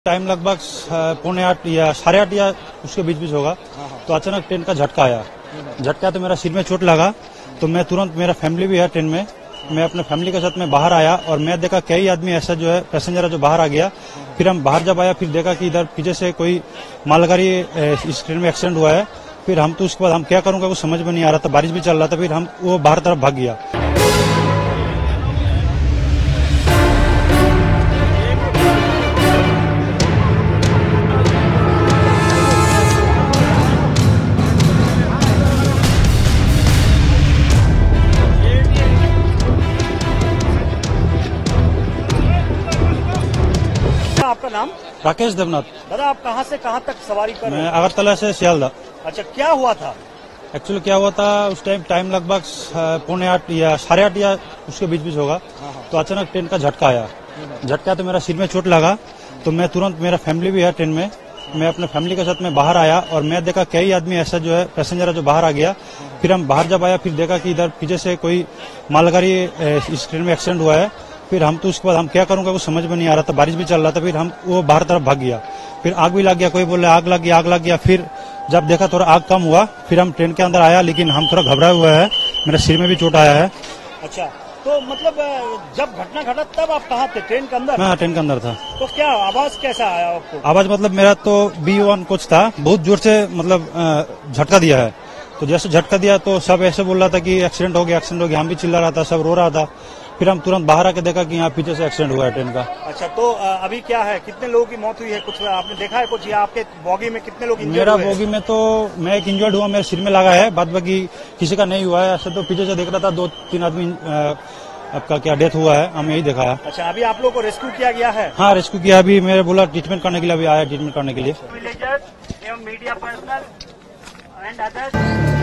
Time लगभग 7:45 या 8:30 या उसके बीच होगा। तो अचानक ट्रेन का झटका आया। झटका तो मेरा सिर में चोट लगा, तो मैं तुरंत, मेरा फैमिली भी है ट्रेन में, मैं अपने फैमिली के साथ में बाहर आया और मैं देखा कई आदमी ऐसा जो है पैसेंजर है जो बाहर आ गया। फिर हम बाहर जब आया, फिर देखा कि इधर पीछे से कोई मालगाड़ी इस ट्रेन में एक्सीडेंट हुआ है। फिर हम तो उसके बाद हम क्या करूंगा वो समझ में नहीं आ रहा था, बारिश भी चल रहा था। फिर हम वो बाहर तरफ भाग गया। आपका नाम? राकेश देवनाथ। दादा, आप कहाँ से कहाँ तक सवारी कर रहे मैं हैं? अगरतला से सियालदा। अच्छा, क्या हुआ था? एक्चुअली क्या हुआ था, उस टाइम लगभग 7:45 या 8:30 या उसके बीच होगा। तो अचानक ट्रेन का झटका आया। झटका तो मेरा सिर में चोट लगा, तो मैं तुरंत, मेरा फैमिली भी है ट्रेन में, मैं अपने फैमिली के साथ में बाहर आया और मैं देखा कई आदमी ऐसा जो है पैसेंजर है जो बाहर आ गया। फिर हम बाहर जब आया, फिर देखा कि इधर पीछे से कोई मालगाड़ी इस ट्रेन में एक्सीडेंट हुआ है। फिर हम तो उसके बाद हम क्या करूंगा वो समझ में नहीं आ रहा था, बारिश भी चल रहा था। फिर हम वो बाहर तरफ भाग गया। फिर आग भी लग गया, कोई बोले आग लग गया। फिर जब देखा थोड़ा आग कम हुआ, फिर हम ट्रेन के अंदर आया, लेकिन हम थोड़ा घबराए हुए हैं, मेरे सिर में भी चोट आया है। अच्छा, तो मतलब जब घटना घटा तब आप कहाँ थे? ट्रेन के अंदर? मैं ट्रेन के अंदर था। तो क्या आवाज कैसा आया आपको? आवाज मतलब मेरा तो B1 कोच था, बहुत जोर से मतलब झटका दिया है। तो जैसे झटका दिया तो सब ऐसे बोल रहा था कि एक्सीडेंट हो गया। हम भी चिल्ला रहा था, सब रो रहा था। फिर हम तुरंत बाहर आके देखा कि यहाँ पीछे से एक्सीडेंट हुआ है ट्रेन का। अच्छा, तो अभी क्या है, कितने लोगों की मौत हुई है? कुछ आपने देखा है कुछ, या आपके बोगी में कितने लोग इंजर्ड मेरा हुए हैं? बोगी में तो मैं एक इंजर्ड हुआ, मेरे सिर में लगा है, बाद बाकी किसी का नहीं हुआ है। ऐसे तो पीछे से देख रहा था 2-3 आदमी आपका क्या डेथ हुआ है, हम यही देखा है। अच्छा, अभी आप लोगों को रेस्क्यू किया गया है? हाँ, रेस्क्यू किया। अभी मेरे बोला ट्रीटमेंट करने के लिए, अभी आया ट्रीटमेंट करने के लिए। विलेजर्स एवं मीडिया पर्सनल एंड अदर्स